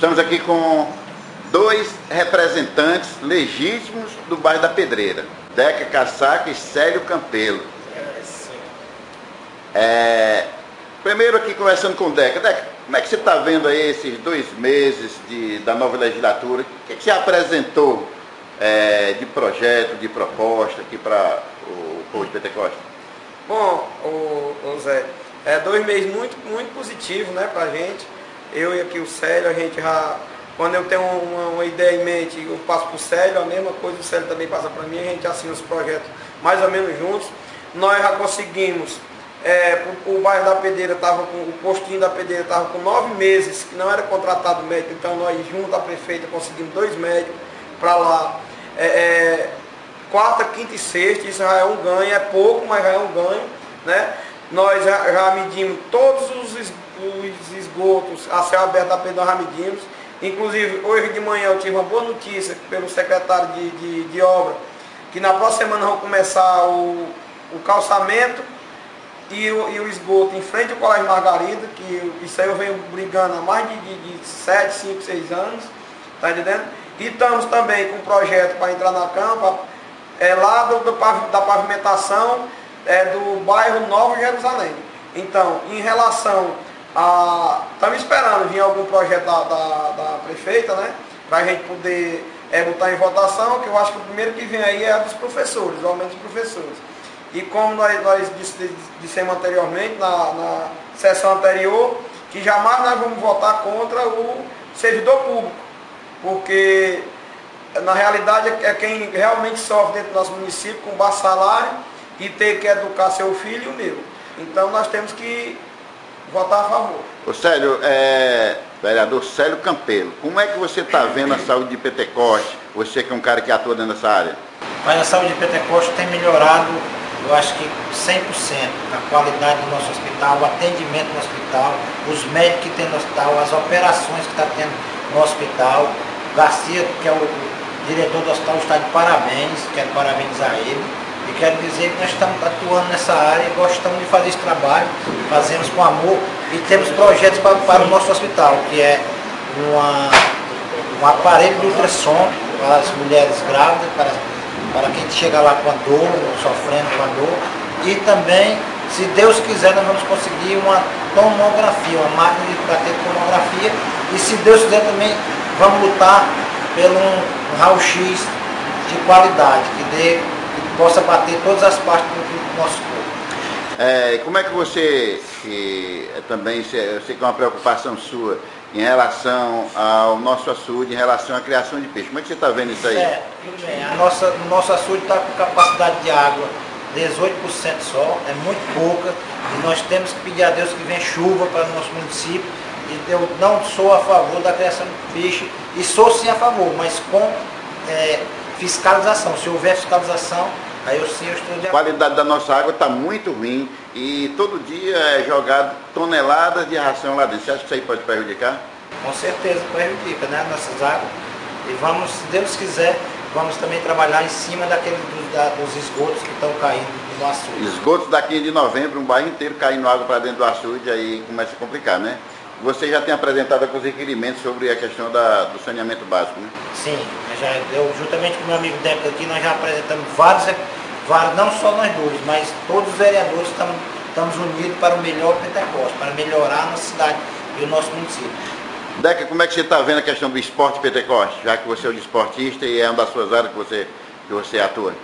Estamos aqui com dois representantes legítimos do bairro da Pedreira, Deca Casaca e Célio Campelo. Primeiro aqui conversando com o Deca. Deca, como é que você está vendo aí esses 2 meses da nova legislatura? O que você apresentou de projeto, de proposta aqui para o povo de Pentecoste? Bom, Zé, 2 meses muito positivos, né, para a gente. Eu e aqui o Célio, a gente já, quando eu tenho uma ideia em mente, eu passo para o Célio, a mesma coisa o Célio também passa para mim, a gente assina os projetos mais ou menos juntos. Nós já conseguimos, o bairro da Pedreira estava com, o postinho da Pedreira estava com 9 meses, que não era contratado médico, então nós junto à prefeita conseguimos 2 médicos para lá. Quarta, quinta e sexta, isso já é um ganho, é pouco, mas já é um ganho, né? Nós já medimos todos os esgotos a céu aberto da Pedreira, nós já medimos. Inclusive, hoje de manhã eu tive uma boa notícia pelo secretário de obra, que na próxima semana vão começar o calçamento e o esgoto em frente ao Colégio Margarida, que isso aí eu venho brigando há mais de 7, 5, 6 anos, tá entendendo? E estamos também com um projeto para entrar na campa, lá da pavimentação do bairro Nova Jerusalém. Então, em relação a... Estamos esperando vir algum projeto da prefeita, né? Para a gente poder botar em votação, que eu acho que o primeiro que vem aí é a dos professores, o aumento dos professores. E como nós dissemos anteriormente, na sessão anterior, que jamais nós vamos votar contra o servidor público, porque na realidade é quem realmente sofre dentro do nosso município com baixo salário e ter que educar seu filho e o meu. Então nós temos que votar a favor. O Célio, vereador Célio Campelo, como é que você está vendo a saúde de Pentecoste? Você que é um cara que atua dentro dessa área. Mas a saúde de Pentecoste tem melhorado, eu acho que 100%, a qualidade do nosso hospital, o atendimento no hospital, os médicos que tem no hospital, as operações que está tendo no hospital. Garcia, que é o diretor do hospital, está de parabéns, quero parabenizar ele. E quero dizer que nós estamos atuando nessa área, gostamos de fazer esse trabalho, fazemos com amor e temos projetos para o nosso hospital, que é um aparelho de ultrassom para as mulheres grávidas, para quem chega lá com a dor, sofrendo com a dor. E também, se Deus quiser, nós vamos conseguir uma tomografia, uma máquina para ter tomografia. E se Deus quiser também, vamos lutar pelo um raio-x de qualidade, que possa bater todas as partes do nosso corpo. Como é que você, também, eu sei que é uma preocupação sua, em relação ao nosso açude, em relação à criação de peixe, como é que você está vendo isso aí? Tudo bem. O nosso açude está com capacidade de água 18% só, é muito pouca, e nós temos que pedir a Deus que venha chuva para o nosso município. E eu não sou a favor da criação de peixe, e sou sim a favor, mas com fiscalização. Se houver fiscalização, aí eu sim eu estou de acordo. A qualidade da nossa água está muito ruim e todo dia é jogado toneladas de ração lá dentro. Você acha que isso aí pode prejudicar? Com certeza prejudica, né, nossas águas. E vamos, se Deus quiser, vamos também trabalhar em cima dos esgotos que estão caindo no açude. Esgotos da 15 de novembro, um bairro inteiro caindo água para dentro do açude, aí começa a complicar, né? Você já tem apresentado alguns requerimentos sobre a questão do saneamento básico, né? Sim, eu juntamente com o meu amigo Deca aqui, nós já apresentamos vários, não só nós dois, mas todos os vereadores estamos unidos para o melhor Pentecoste, para melhorar a nossa cidade e o nosso município. Deca, como é que você está vendo a questão do esporte Pentecoste, já que você é um desportista e é uma das suas áreas que você atua?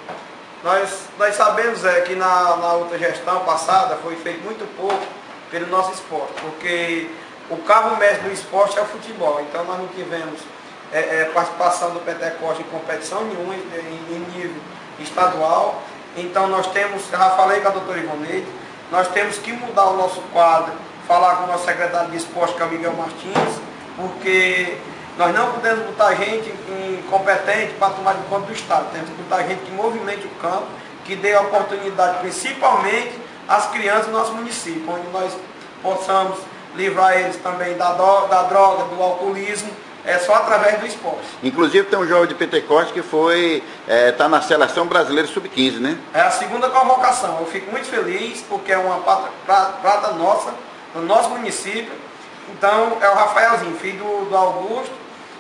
Nós sabemos que na outra gestão passada foi feito muito pouco pelo nosso esporte, porque o carro-mestre do esporte é o futebol. Então nós não tivemos participação do Pentecoste em competição nenhuma em nível estadual. Então nós temos, já falei com a doutora Ivoneide, nós temos que mudar o nosso quadro, falar com o nosso secretário de esporte, que é o Miguel Martins, porque nós não podemos botar gente incompetente para tomar de conta do Estado. Temos que botar gente que movimente o campo, que dê oportunidade principalmente às crianças do nosso município, onde nós possamos livrar eles também da droga, do alcoolismo, só através do esporte. Inclusive tem um jovem de Pentecoste que está na seleção brasileira sub-15, né? É a segunda convocação. Eu fico muito feliz porque é uma prata nossa, do nosso município, Então é o Rafaelzinho, filho do Augusto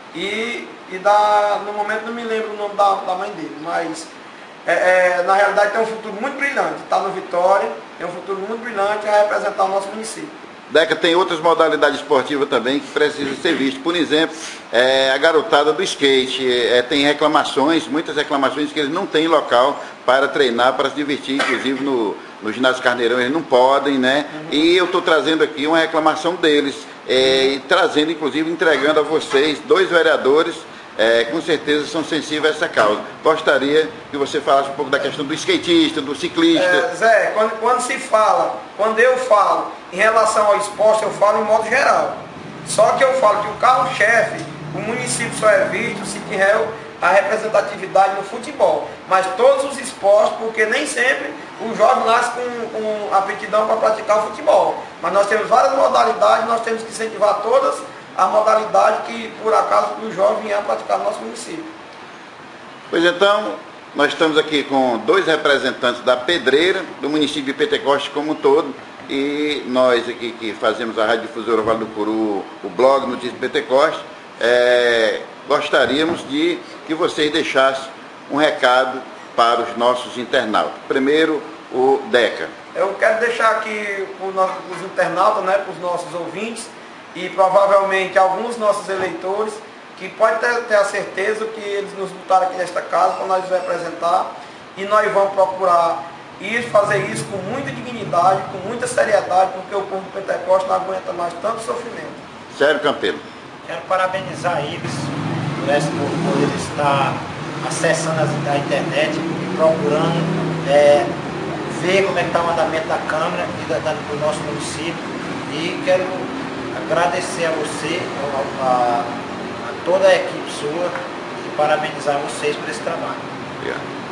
no momento não me lembro o nome da mãe dele, mas na realidade tem um futuro muito brilhante, está no Vitória, tem um futuro muito brilhante a representar o nosso município. Deca, tem outras modalidades esportivas também que precisam ser vistas. Por exemplo, a garotada do skate. Tem reclamações, muitas reclamações que eles não têm local para treinar, para se divertir, inclusive no ginásio Carneirão eles não podem, né? E eu estou trazendo aqui uma reclamação deles, trazendo, inclusive, entregando a vocês, 2 vereadores, com certeza são sensíveis a essa causa. Gostaria que você falasse um pouco da questão do skatista, do ciclista. Zé, quando eu falo em relação ao esporte, eu falo em modo geral. Só que eu falo que o carro-chefe, o município só é visto se tiver a representatividade no futebol. Mas todos os esportes, porque nem sempre o jovem nasce com aptidão para praticar o futebol. Mas nós temos várias modalidades, nós temos que incentivar todas a modalidade que, por acaso, o jovem venha praticar no nosso município. Pois então, nós estamos aqui com 2 representantes da Pedreira, do município de Pentecoste como um todo, e nós aqui que fazemos a Rádio Difusora Vale do Curu, o blog Notícias de Pentecoste, gostaríamos de que vocês deixassem um recado para os nossos internautas. Primeiro, o Deca. Eu quero deixar aqui para os internautas, né, para os nossos ouvintes, e provavelmente alguns nossos eleitores, que pode ter a certeza que eles nos botaram aqui nesta casa para nós nos representar, e nós vamos procurar fazer isso com muita dignidade, com muita seriedade, porque o povo de Pentecoste não aguenta mais tanto sofrimento. Sérgio Campelo. Quero parabenizar eles por eles estar acessando a internet e procurando ver como é que está o andamento da Câmara e do nosso município. E quero agradecer a você, a toda a equipe sua, e parabenizar vocês por esse trabalho. Obrigado.